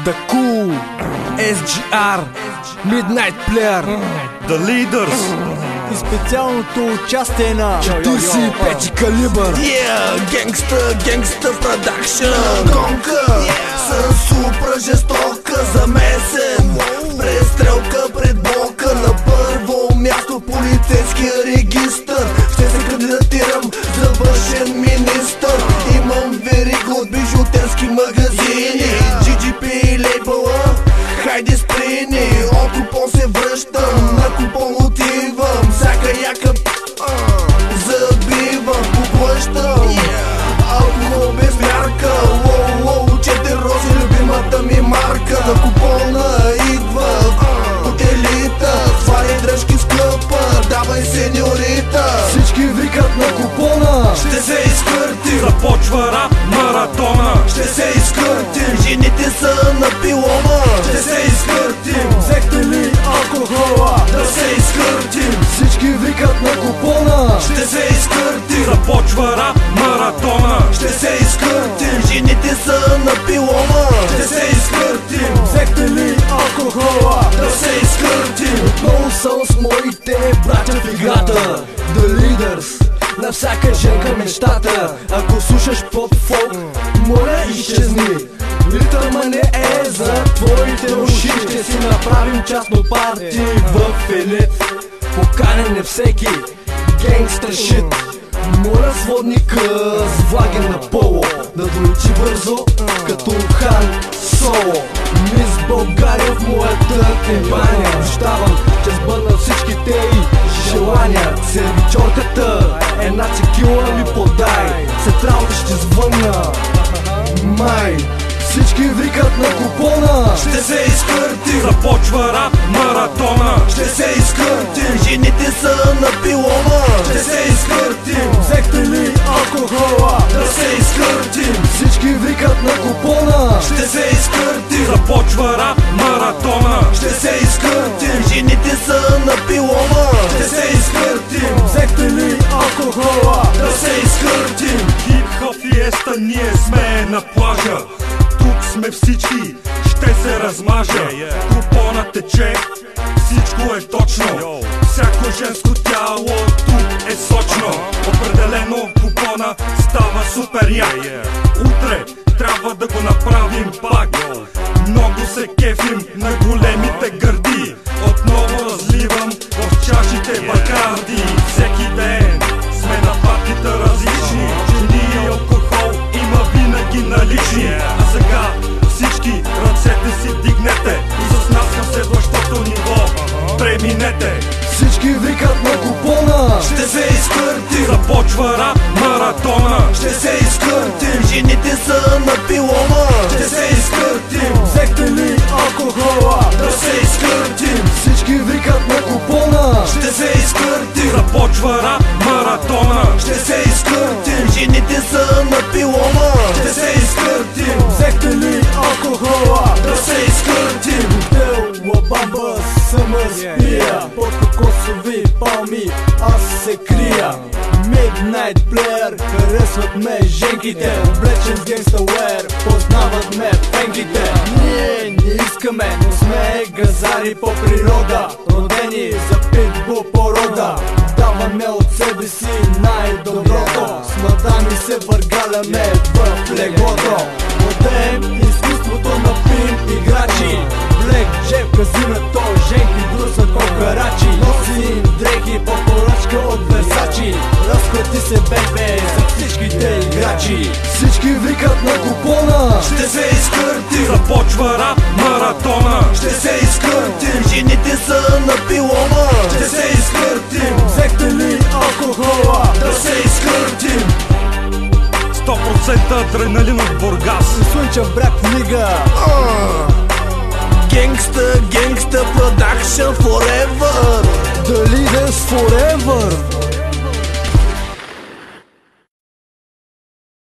The Cool, SGR, Midnight Player, The Leaders и специалното участие на 45 калибър. Gangsta Production. Гонка с супра жестока, замесен престрелка пред блока. На първо място полицейския регистър. Ще се кандидатирам за външен министър. Имам верига от бижутерски магазини, GGP лейбъла, хайде сприни. От купон се връщам, на купон отивам. Всяка яка забивам, поглъщам. Алкохол без мярка, лоу, 4 рози, любимата ми марка. На купона идва от елита, сваляй дръжки скъпа, давай сеньорита. Всички викат на купона. Ще се изкъртим, Започва рап маратона. ще се изкъртим, жените са на пилона. Ще се изкъртим, Взехте ли алкохола? да се изкъртим, Всички викат на купона. ще се изкъртим, Започва рап маратона. ще се изкъртим, жените са на пилона. Ще се изкъртим, Взехте ли алкохола? да се изкъртим. Отново съм с моите братя в играта. The Leaders, на всяка женка мечтата. Ако слушаш поп-фолк, моля изчезни. Ритъмът не е за твоите уши. Ще си направим частно парти в елит. Поканен е всеки генгстър шит. Моля сводника с влаги на поло да долети бързо като Хан Соло. Мис България в моята компания. Обещавам, че сбъдна всичките й желания. Сервичорката една текила ми подай. След работа ще звънна май. Всички викат на купона. Ще се изкъртим, Започва рап маратона. ще се изкъртим, жените са на пилона. Ще се изкъртим, Взехте ли алкохола? да се изкъртим, Всички викат на купона. ще се изкъртим, Започва рап маратона. ще се изкъртим, жените са на пилона. Ще се изкъртим, Взехте ли алкохола? да се изкъртим. Хип-хоп фиеста, ние сме на плажа. Тук сме всички, ще се размажа. Купона тече, всичко е точно. Всяко женско тяло тук е сочно. Определено купона става супер як. Утре трябва да го направим пак. Много се кефим на големите гърди. Отново разливам в чашите бакарди. Всеки ден сме на партита различни. Жени и алкохол има винаги налични. А сега всички ръцете си дигнете и с нас към следващото ниво преминете. Всички викат на купона. Ще се изкъртим, Започва рап маратона. ще се изкъртим, жените са на пилона. Ще се изкъртим, Взехте ли алкохола? да се изкъртим, Всички викат на купона. ще се изкъртим, Започва рап маратона. ще се изкъртим, жените са на пилона. Ще се изкъртим, Взехте ли алкохола? да се изкъртим. Тел, лабамба, съм спия. Под кокосови палми аз се крия. Midnight Player, харесват ме женките. Облечен с гангста уер, познават ме пенките. Ние не искаме, но сме газари по природа. Родени за питбул порода. Даваме от себе си най-доброто. С мадами се въргаляме в леглото. Владеем изкуството на пимп играчи. Блек, джеб, казинато, женки, друсват кокарачи. Носим дрехи по поръчка от Версачи. Разходи се бебе за всичките играчи. Всички викат на купона. Ще се изкъртим, Започва рап маратона. ще се изкъртим, жените са на пилона. Ще се изкъртим, Взехте ли алкохола? да се изкъртим. 100% адреналин от Бургас. Слънчев бряг в Нига. Gangsta Production forever. The Leaders forever.